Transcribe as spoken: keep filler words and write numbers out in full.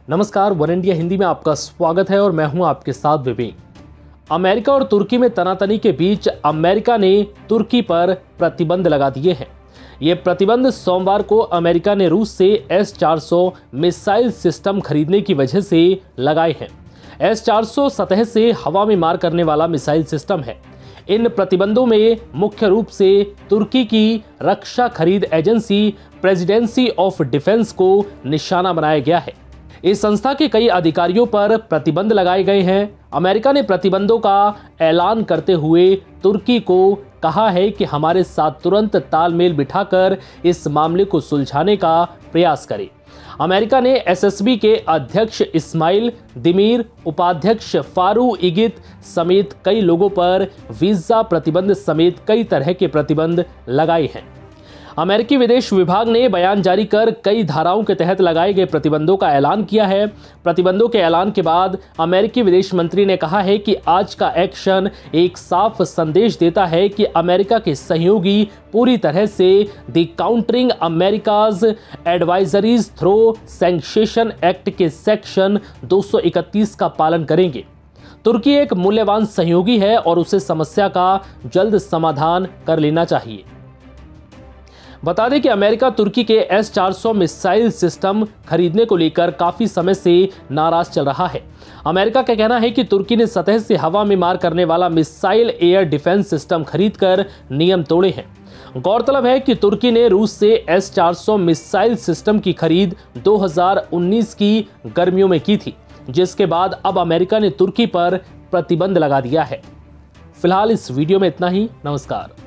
नमस्कार, one India Hindi में आपका स्वागत है और मैं हूं आपके साथ विवेक। अमेरिका और तुर्की में तनातनी के बीच अमेरिका ने तुर्की पर प्रतिबंध लगा दिए हैं। ये प्रतिबंध सोमवार को अमेरिका ने रूस से एस चार सौ मिसाइल सिस्टम खरीदने की वजह से लगाए हैं। एस चार सौ सतह से हवा में मार करने वाला मिसाइल सिस्टम है। इन प्रतिबंधों में मुख्य रूप से तुर्की की रक्षा खरीद एजेंसी प्रेसिडेंसी ऑफ डिफेंस को निशाना बनाया गया है। इस संस्था के कई अधिकारियों पर प्रतिबंध लगाए गए हैं। अमेरिका ने प्रतिबंधों का ऐलान करते हुए तुर्की को कहा है कि हमारे साथ तुरंत तालमेल बिठाकर इस मामले को सुलझाने का प्रयास करें। अमेरिका ने एस एस बी के अध्यक्ष इस्माइल दिमीर, उपाध्यक्ष फारू इगित समेत कई लोगों पर वीजा प्रतिबंध समेत कई तरह के प्रतिबंध लगाए हैं। अमेरिकी विदेश विभाग ने बयान जारी कर कई धाराओं के तहत लगाए गए प्रतिबंधों का ऐलान किया है। प्रतिबंधों के ऐलान के बाद अमेरिकी विदेश मंत्री ने कहा है कि आज का एक्शन एक साफ संदेश देता है कि अमेरिका के सहयोगी पूरी तरह से the countering America's adversaries through sanction act के सेक्शन दो सौ इकतीस का पालन करेंगे। तुर्की एक मूल्यवान सहयोगी है और उसे समस्या का जल्द समाधान कर लेना चाहिए। बता दें कि अमेरिका तुर्की के एस चार सौ मिसाइल सिस्टम खरीदने को लेकर काफी समय से नाराज चल रहा है। अमेरिका का कहना है कि तुर्की ने सतह से हवा में मार करने वाला मिसाइल एयर डिफेंस सिस्टम खरीदकर नियम तोड़े हैं। गौरतलब है कि तुर्की ने रूस से एस चार सौ मिसाइल सिस्टम की खरीद दो हज़ार उन्नीस की गर्मियों में की थी, जिसके बाद अब अमेरिका ने तुर्की पर प्रतिबंध लगा दिया है। फिलहाल इस वीडियो में इतना ही। नमस्कार।